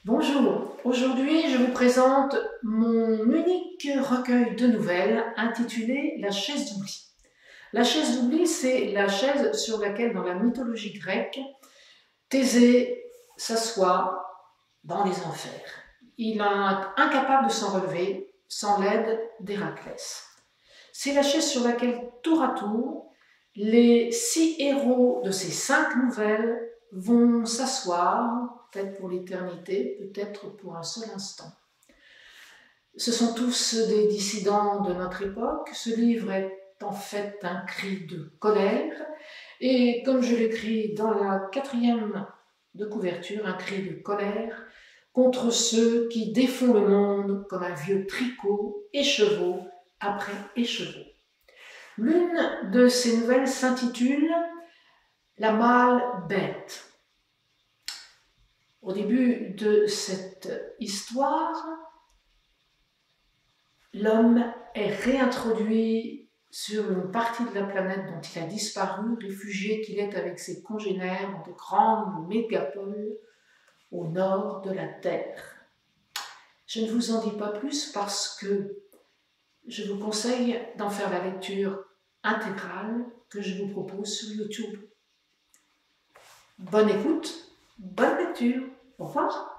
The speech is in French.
Bonjour, aujourd'hui je vous présente mon unique recueil de nouvelles intitulé La chaise d'oubli. La chaise d'oubli, c'est la chaise sur laquelle, dans la mythologie grecque, Thésée s'assoit dans les enfers. Il est incapable de s'en relever sans l'aide d'Héraclès. C'est la chaise sur laquelle, tour à tour, les 6 héros de ces 5 nouvelles vont s'asseoir, peut-être pour l'éternité, peut-être pour un seul instant. Ce sont tous des dissidents de notre époque. Ce livre est en fait un cri de colère, et comme je l'écris dans la 4e de couverture, un cri de colère contre ceux qui défont le monde comme un vieux tricot, écheveau après écheveau. L'une de ces nouvelles s'intitule La mâle bête. Au début de cette histoire, l'homme est réintroduit sur une partie de la planète dont il a disparu, réfugié qu'il est avec ses congénères dans de grandes mégapoles au nord de la Terre. Je ne vous en dis pas plus parce que je vous conseille d'en faire la lecture intégrale que je vous propose sur YouTube. Bonne écoute, bonne lecture, au revoir.